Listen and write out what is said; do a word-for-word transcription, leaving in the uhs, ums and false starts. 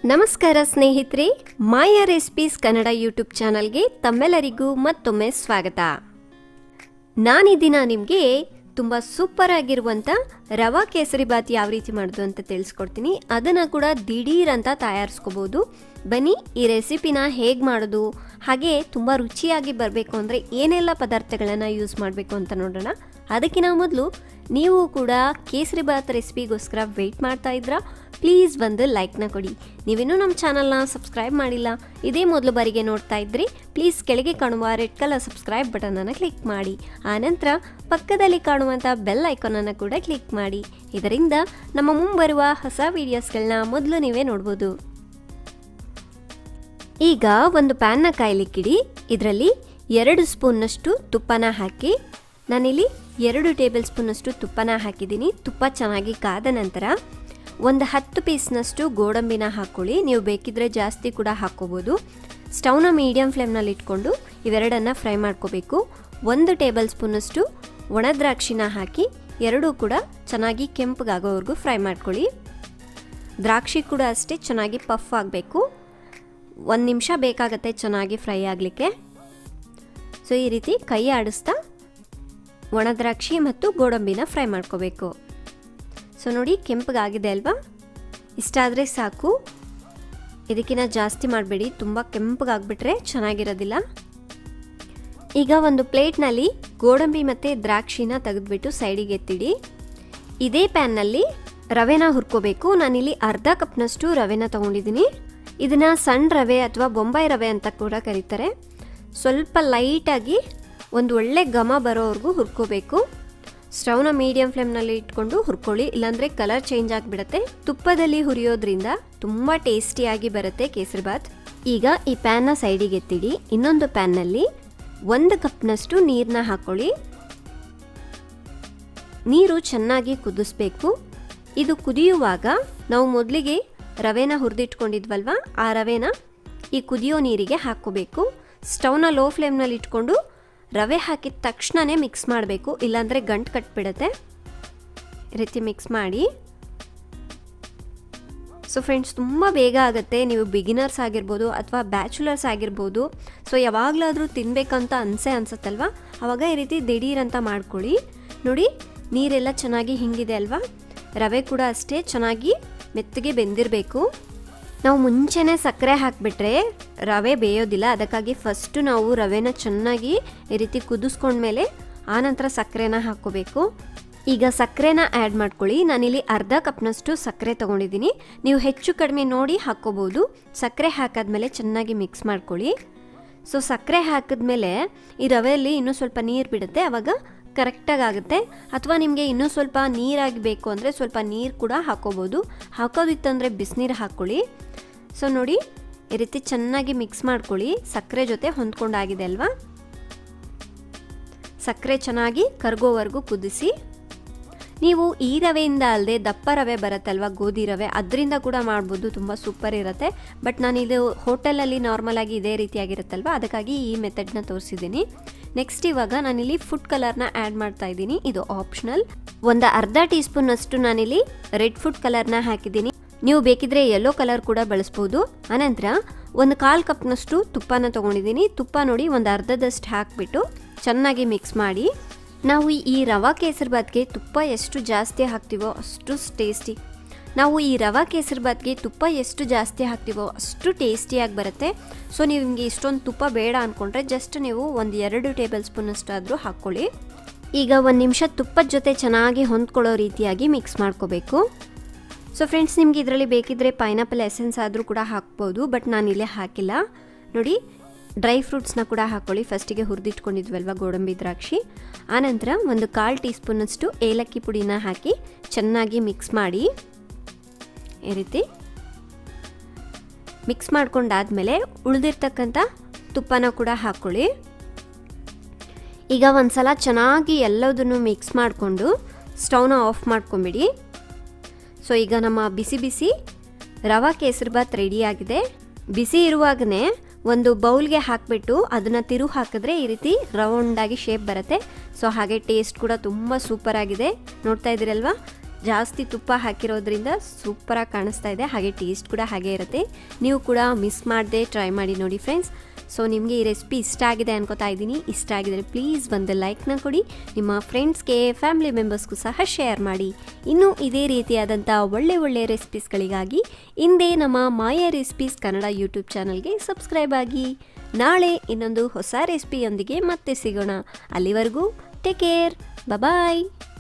ನಮಸ್ಕಾರ ಸ್ನೇಹಿತರೆ, ಮಾಯಾ recipes Kannada YouTube ಚಾನಲ್ಗೆ ತಮ್ಮೆಲ್ಲರಿಗೂ ಮತ್ತೊಮ್ಮೆ ಸ್ವಾಗತ. ನಾನು ಈ ದಿನ ನಿಮಗೆ ತುಂಬ ಸೂಪರ್ ಆಗಿರುವಂಥ ರವಾ ಕೇಸರಿ ಬಾತ್ ಯಾವ ರೀತಿ ಮಾಡೋದು ಅಂತ ತಿಳಿಸ್ಕೊಡ್ತೀನಿ. ಅದನ್ನು ಕೂಡ ದಿಢೀರ್ ಅಂತ ತಯಾರಿಸ್ಕೋಬೋದು. ಬನ್ನಿ ಈ ರೆಸಿಪಿನ ಹೇಗೆ ಮಾಡೋದು, ಹಾಗೆ ತುಂಬ ರುಚಿಯಾಗಿ ಬರಬೇಕು ಅಂದರೆ ಏನೆಲ್ಲ ಪದಾರ್ಥಗಳನ್ನು ಯೂಸ್ ಮಾಡಬೇಕು ಅಂತ ನೋಡೋಣ. ಅದಕ್ಕಿಂತ ಮೊದಲು ನೀವು ಕೂಡ ಕೇಸರಿ ಬಾತ್ ರೆಸಿಪಿಗೋಸ್ಕರ ವೆಯ್ಟ್ ಮಾಡ್ತಾ ಇದ್ರಾ? ಪ್ಲೀಸ್ ಒಂದು ಲೈಕ್ನ ಕೊಡಿ. ನೀವೇನೂ ನಮ್ಮ ಚಾನಲ್ನ ಸಬ್ಸ್ಕ್ರೈಬ್ ಮಾಡಿಲ್ಲ, ಇದೇ ಮೊದಲು ಬಾರಿಗೆ ನೋಡ್ತಾ ಇದ್ರಿ, ಪ್ಲೀಸ್ ಕೆಳಗೆ ಕಾಣುವ ರೆಡ್ ಕಲರ್ ಸಬ್ಸ್ಕ್ರೈಬ್ ಬಟನನ್ನು ಕ್ಲಿಕ್ ಮಾಡಿ. ಆನಂತರ ಪಕ್ಕದಲ್ಲಿ ಕಾಣುವಂಥ ಬೆಲ್ ಐಕಾನನ್ನು ಕೂಡ ಕ್ಲಿಕ್ ಮಾಡಿ. ಇದರಿಂದ ನಮ್ಮ ಮುಂಬರುವ ಹೊಸ ವೀಡಿಯೋಸ್ಗಳನ್ನ ಮೊದಲು ನೀವೇ ನೋಡ್ಬೋದು. ಈಗ ಒಂದು ಪ್ಯಾನ್ನ ಕಾಯ್ಲಿಕ್ಕಿಡಿ. ಇದರಲ್ಲಿ ಎರಡು ಸ್ಪೂನ್ನಷ್ಟು ತುಪ್ಪನ ಹಾಕಿ, ನಾನಿಲ್ಲಿ ಎರಡು ಟೇಬಲ್ ಸ್ಪೂನಷ್ಟು ತುಪ್ಪನ ಹಾಕಿದ್ದೀನಿ. ತುಪ್ಪ ಚೆನ್ನಾಗಿ ಕಾದ ನಂತರ ಒಂದು ಹತ್ತು ಪೀಸ್ನಷ್ಟು ಗೋಡಂಬಿನ ಹಾಕ್ಕೊಳ್ಳಿ. ನೀವು ಬೇಕಿದ್ರೆ ಜಾಸ್ತಿ ಕೂಡ ಹಾಕ್ಕೋಬೋದು. ಸ್ಟವ್ನ ಮೀಡಿಯಮ್ ಫ್ಲೇಮ್ನಲ್ಲಿ ಇಟ್ಕೊಂಡು ಇವೆರಡನ್ನು ಫ್ರೈ ಮಾಡ್ಕೋಬೇಕು. ಒಂದು ಟೇಬಲ್ ಸ್ಪೂನಷ್ಟು ಒಣ ದ್ರಾಕ್ಷಿನ ಹಾಕಿ ಎರಡೂ ಕೂಡ ಚೆನ್ನಾಗಿ ಕೆಂಪಗಾಗೋವರೆಗೂ ಫ್ರೈ ಮಾಡ್ಕೊಳ್ಳಿ. ದ್ರಾಕ್ಷಿ ಕೂಡ ಅಷ್ಟೇ ಚೆನ್ನಾಗಿ ಪಫ್ ಆಗಬೇಕು. ಒಂದು ನಿಮಿಷ ಬೇಕಾಗತ್ತೆ ಚೆನ್ನಾಗಿ ಫ್ರೈ ಆಗಲಿಕ್ಕೆ. ಸೊ ಈ ರೀತಿ ಕೈ ಆಡಿಸ್ತಾ ಒಣ ದ್ರಾಕ್ಷಿ ಮತ್ತು ಗೋಡಂಬಿನ ಫ್ರೈ ಮಾಡ್ಕೋಬೇಕು. ಸೊ ನೋಡಿ, ಕೆಂಪಗಾಗಿದೆ ಅಲ್ವಾ? ಇಷ್ಟಾದರೆ ಸಾಕು. ಇದಕ್ಕಿಂತ ಜಾಸ್ತಿ ಮಾಡಬೇಡಿ, ತುಂಬ ಕೆಂಪಗಾಗ್ಬಿಟ್ರೆ ಚೆನ್ನಾಗಿರೋದಿಲ್ಲ. ಈಗ ಒಂದು ಪ್ಲೇಟ್ನಲ್ಲಿ ಗೋಡಂಬಿ ಮತ್ತು ದ್ರಾಕ್ಷಿನ ತೆಗೆದುಬಿಟ್ಟು ಸೈಡಿಗೆ ಎತ್ತಿಡಿ. ಇದೇ ಪ್ಯಾನ್ನಲ್ಲಿ ರವೆನ ಹುರ್ಕೋಬೇಕು. ನಾನಿಲ್ಲಿ ಅರ್ಧ ಕಪ್ನಷ್ಟು ರವೆನ ತೊಗೊಂಡಿದ್ದೀನಿ. ಇದನ್ನು ಸಣ್ಣ ರವೆ ಅಥವಾ ಬೊಂಬಾಯಿ ರವೆ ಅಂತ ಕೂಡ ಕರೀತಾರೆ. ಸ್ವಲ್ಪ ಲೈಟಾಗಿ ಒಂದು ಒಳ್ಳೆ ಘಮ ಬರೋವರೆಗೂ ಹುರ್ಕೋಬೇಕು. ಸ್ಟವ್ನ ಮೀಡಿಯಮ್ ಫ್ಲೇಮ್ನಲ್ಲಿ ಇಟ್ಕೊಂಡು ಹುರ್ಕೊಳ್ಳಿ, ಇಲ್ಲಾಂದರೆ ಕಲರ್ ಚೇಂಜ್ ಆಗಿಬಿಡುತ್ತೆ. ತುಪ್ಪದಲ್ಲಿ ಹುರಿಯೋದ್ರಿಂದ ತುಂಬ ಟೇಸ್ಟಿಯಾಗಿ ಬರುತ್ತೆ ಕೇಸರಿ ಬಾತ್. ಈಗ ಈ ಪ್ಯಾನ್ನ ಸೈಡಿಗೆ ಎತ್ತಿಡಿ. ಇನ್ನೊಂದು ಪ್ಯಾನ್ನಲ್ಲಿ ಒಂದು ಕಪ್ನಷ್ಟು ನೀರನ್ನ ಹಾಕ್ಕೊಳ್ಳಿ. ನೀರು ಚೆನ್ನಾಗಿ ಕುದಿಸ್ಬೇಕು. ಇದು ಕುದಿಯುವಾಗ ನಾವು ಮೊದಲಿಗೆ ರವೆನ ಹುರಿದಿಟ್ಕೊಂಡಿದ್ವಲ್ವ, ಆ ರವೆನ ಈ ಕುದಿಯೋ ನೀರಿಗೆ ಹಾಕ್ಕೋಬೇಕು. ಸ್ಟವ್ನ ಲೋ ಫ್ಲೇಮ್ನಲ್ಲಿ ಇಟ್ಕೊಂಡು ರವೆ ಹಾಕಿದ ತಕ್ಷಣವೇ ಮಿಕ್ಸ್ ಮಾಡಬೇಕು, ಇಲ್ಲಾಂದರೆ ಗಂಟು ಕಟ್ಬಿಡುತ್ತೆ. ಈ ರೀತಿ ಮಿಕ್ಸ್ ಮಾಡಿ. ಸೊ ಫ್ರೆಂಡ್ಸ್, ತುಂಬ ಬೇಗ ಆಗುತ್ತೆ. ನೀವು ಬಿಗಿನರ್ಸ್ ಆಗಿರ್ಬೋದು ಅಥವಾ ಬ್ಯಾಚುಲರ್ಸ್ ಆಗಿರ್ಬೋದು. ಸೊ ಯಾವಾಗಲಾದರೂ ತಿನ್ನಬೇಕಂತ ಅನಿಸೆ ಅನಿಸುತ್ತಲ್ವ, ಆವಾಗ ಈ ರೀತಿ ದಿಢೀರಂತ ಮಾಡ್ಕೊಳ್ಳಿ. ನೋಡಿ, ನೀರೆಲ್ಲ ಚೆನ್ನಾಗಿ ಹಿಂಗಿದೆ ಅಲ್ವಾ? ರವೆ ಕೂಡ ಅಷ್ಟೇ ಚೆನ್ನಾಗಿ ಮೆತ್ತಗೆ ಬೆಂದಿರಬೇಕು. ನಾವು ಮುಂಚೆನೇ ಸಕ್ಕರೆ ಹಾಕಿಬಿಟ್ರೆ ರವೆ ಬೇಯೋದಿಲ್ಲ. ಅದಕ್ಕಾಗಿ ಫಸ್ಟು ನಾವು ರವೆನ ಚೆನ್ನಾಗಿ ಈ ರೀತಿ ಕುದಿಸ್ಕೊಂಡ್ಮೇಲೆ ಆನಂತರ ಸಕ್ಕರೆನ ಹಾಕ್ಕೋಬೇಕು. ಈಗ ಸಕ್ಕರೆನ ಆ್ಯಡ್ ಮಾಡ್ಕೊಳ್ಳಿ. ನಾನಿಲ್ಲಿ ಅರ್ಧ ಕಪ್ನಷ್ಟು ಸಕ್ಕರೆ ತೊಗೊಂಡಿದ್ದೀನಿ. ನೀವು ಹೆಚ್ಚು ಕಡಿಮೆ ನೋಡಿ ಹಾಕ್ಕೋಬೋದು. ಸಕ್ಕರೆ ಹಾಕಾದ್ಮೇಲೆ ಚೆನ್ನಾಗಿ ಮಿಕ್ಸ್ ಮಾಡ್ಕೊಳ್ಳಿ. ಸೊ ಸಕ್ಕರೆ ಹಾಕಿದ್ಮೇಲೆ ಈ ರವೆಯಲ್ಲಿ ಇನ್ನೂ ಸ್ವಲ್ಪ ನೀರು ಬಿಡುತ್ತೆ, ಆವಾಗ ಕರೆಕ್ಟಾಗಿ ಆಗುತ್ತೆ. ಅಥವಾ ನಿಮಗೆ ಇನ್ನೂ ಸ್ವಲ್ಪ ನೀರಾಗಿ ಬೇಕು ಅಂದರೆ ಸ್ವಲ್ಪ ನೀರು ಕೂಡ ಹಾಕ್ಕೋಬೋದು. ಹಾಕೋದಿತ್ತಂದರೆ ಬಿಸಿನೀರು ಹಾಕ್ಕೊಳ್ಳಿ. ಸೊ ನೋಡಿ, ಈ ರೀತಿ ಚೆನ್ನಾಗಿ ಮಿಕ್ಸ್ ಮಾಡ್ಕೊಳ್ಳಿ. ಸಕ್ಕರೆ ಜೊತೆ ಹೊಂದ್ಕೊಂಡಾಗಿದೆ ಅಲ್ವಾ? ಸಕ್ಕರೆ ಚೆನ್ನಾಗಿ ಕರಗೋವರೆಗೂ ಕುದಿಸಿ. ನೀವು ಈ ರವೆಯಿಂದ ಅಲ್ಲದೆ ದಪ್ಪ ರವೆ ಬರುತ್ತಲ್ವ, ಗೋಧಿ ರವೆ, ಅದರಿಂದ ಕೂಡ ಮಾಡ್ಬೋದು. ತುಂಬ ಸೂಪರ್ ಇರುತ್ತೆ. ಬಟ್ ನಾನಿದು ಹೋಟೆಲಲ್ಲಿ ನಾರ್ಮಲಾಗಿ ಇದೇ ರೀತಿಯಾಗಿರುತ್ತಲ್ವ, ಅದಕ್ಕಾಗಿ ಈ ಮೆಥಡ್ನ ತೋರಿಸಿದ್ದೀನಿ. ನೆಕ್ಸ್ಟ್ ಇವಾಗ ನಾನಿಲ್ಲಿ ಫುಡ್ ಕಲರ್ನ ಆ್ಯಡ್ ಮಾಡ್ತಾ ಇದ್ದೀನಿ. ಇದು ಆಪ್ಷನಲ್. ಒಂದು ಅರ್ಧ ಟೀ ಸ್ಪೂನಷ್ಟು ನಾನಿಲ್ಲಿ ರೆಡ್ ಫುಡ್ ಕಲರ್ನ ಹಾಕಿದ್ದೀನಿ. ನೀವು ಬೇಕಿದ್ರೆ ಯೆಲ್ಲೋ ಕಲರ್ ಕೂಡ ಬಳಸ್ಬೋದು. ಆನಂತರ ಒಂದು ಕಾಲು ಕಪ್ನಷ್ಟು ತುಪ್ಪನ ತೊಗೊಂಡಿದ್ದೀನಿ. ತುಪ್ಪ ನೋಡಿ ಒಂದು ಅರ್ಧದಷ್ಟು ಹಾಕಿಬಿಟ್ಟು ಚೆನ್ನಾಗಿ ಮಿಕ್ಸ್ ಮಾಡಿ. ನಾವು ಈ ರವಾ ಕೇಸರಿ ಬಾತ್ಗೆ ತುಪ್ಪ ಎಷ್ಟು ಜಾಸ್ತಿ ಹಾಕ್ತೀವೋ ಅಷ್ಟು ಟೇಸ್ಟಿ. ನಾವು ಈ ರವಾ ಕೇಸರಿ ಬಾತ್ಗೆ ತುಪ್ಪ ಎಷ್ಟು ಜಾಸ್ತಿ ಹಾಕ್ತೀವೋ ಅಷ್ಟು ಟೇಸ್ಟಿಯಾಗಿ ಬರುತ್ತೆ. ಸೊ ನೀವು ನಿಮಗೆ ಇಷ್ಟೊಂದು ತುಪ್ಪ ಬೇಡ ಅಂದ್ಕೊಂಡ್ರೆ ಜಸ್ಟ್ ನೀವು ಒಂದು ಎರಡು ಟೇಬಲ್ ಸ್ಪೂನಷ್ಟಾದರೂ ಹಾಕ್ಕೊಳ್ಳಿ. ಈಗ ಒಂದು ನಿಮಿಷ ತುಪ್ಪದ ಜೊತೆ ಚೆನ್ನಾಗಿ ಹೊಂದ್ಕೊಳ್ಳೋ ರೀತಿಯಾಗಿ ಮಿಕ್ಸ್ ಮಾಡ್ಕೋಬೇಕು. ಸೊ ಫ್ರೆಂಡ್ಸ್, ನಿಮ್ಗೆ ಇದರಲ್ಲಿ ಬೇಕಿದ್ದರೆ ಪೈನಾಪಲ್ ಎಸೆನ್ಸ್ ಆದರೂ ಕೂಡ ಹಾಕ್ಬೋದು, ಬಟ್ ನಾನಿಲ್ಲೇ ಹಾಕಿಲ್ಲ. ನೋಡಿ, ಡ್ರೈ ಫ್ರೂಟ್ಸ್ನ ಕೂಡ ಹಾಕ್ಕೊಳ್ಳಿ. ಫಸ್ಟಿಗೆ ಹುರಿದಿಟ್ಕೊಂಡಿದ್ವಲ್ವ ಗೋಡಂಬಿ ದ್ರಾಕ್ಷಿ. ಆನಂತರ ಒಂದು ಕಾಲು ಟೀ ಸ್ಪೂನಷ್ಟು ಏಲಕ್ಕಿ ಪುಡಿನ ಹಾಕಿ ಚೆನ್ನಾಗಿ ಮಿಕ್ಸ್ ಮಾಡಿ. ಈ ರೀತಿ ಮಿಕ್ಸ್ ಮಾಡ್ಕೊಂಡಾದ್ಮೇಲೆ ಉಳಿದಿರ್ತಕ್ಕಂಥ ತುಪ್ಪನ ಕೂಡ ಹಾಕ್ಕೊಳ್ಳಿ. ಈಗ ಒಂದು ಸಲ ಚೆನ್ನಾಗಿ ಎಲ್ಲದನ್ನು ಮಿಕ್ಸ್ ಮಾಡಿಕೊಂಡು ಸ್ಟವ್ನ ಆಫ್ ಮಾಡ್ಕೊಂಬಿಡಿ. ಸೊ ಈಗ ನಮ್ಮ ಬಿಸಿ ಬಿಸಿ ರವಾ ಕೇಸರಿ ಬಾತ್ ರೆಡಿಯಾಗಿದೆ. ಬಿಸಿ ಇರುವಾಗಲೇ ಒಂದು ಬೌಲ್ಗೆ ಹಾಕಿಬಿಟ್ಟು ಅದನ್ನು ತಿರು ಹಾಕಿದ್ರೆ ಈ ರೀತಿ ರೌಂಡಾಗಿ ಶೇಪ್ ಬರುತ್ತೆ. ಸೊ ಹಾಗೆ ಟೇಸ್ಟ್ ಕೂಡ ತುಂಬ ಸೂಪರ್ ಆಗಿದೆ. ನೋಡ್ತಾ ಇದ್ದೀರಲ್ವಾ? ಜಾಸ್ತಿ ತುಪ್ಪ ಹಾಕಿರೋದ್ರಿಂದ ಸೂಪರಾಗಿ ಕಾಣಿಸ್ತಾ ಇದೆ, ಹಾಗೆ ಟೇಸ್ಟ್ ಕೂಡ ಹಾಗೆ ಇರುತ್ತೆ. ನೀವು ಕೂಡ ಮಿಸ್ ಮಾಡದೆ ಟ್ರೈ ಮಾಡಿ ನೋಡಿ ಫ್ರೆಂಡ್ಸ್. ಸೊ ನಿಮಗೆ ಈ ರೆಸಿಪಿ ಇಷ್ಟ ಆಗಿದೆ ಅನ್ಕೋತಾ ಇದ್ದೀನಿ. ಇಷ್ಟ ಆಗಿದರೆ ಪ್ಲೀಸ್ ಒಂದು ಲೈಕ್ನ ಕೊಡಿ, ನಿಮ್ಮ ಫ್ರೆಂಡ್ಸ್ಗೆ ಫ್ಯಾಮಿಲಿ ಮೆಂಬರ್ಸ್ಗೂ ಸಹ ಶೇರ್ ಮಾಡಿ. ಇನ್ನೂ ಇದೇ ರೀತಿಯಾದಂಥ ಒಳ್ಳೆ ಒಳ್ಳೆ ರೆಸಿಪೀಸ್ಗಳಿಗಾಗಿ ಹಿಂದೆ ನಮ್ಮ ಮಾಯಾ ರೆಸಿಪೀಸ್ ಕನ್ನಡ ಯೂಟ್ಯೂಬ್ ಚಾನಲ್ಗೆ ಸಬ್ಸ್ಕ್ರೈಬ್ ಆಗಿ. ನಾಳೆ ಇನ್ನೊಂದು ಹೊಸ ರೆಸಿಪಿಯೊಂದಿಗೆ ಮತ್ತೆ ಸಿಗೋಣ. ಅಲ್ಲಿವರೆಗೂ ಟೇಕ್ ಕೇರ್, ಬಾಯ್.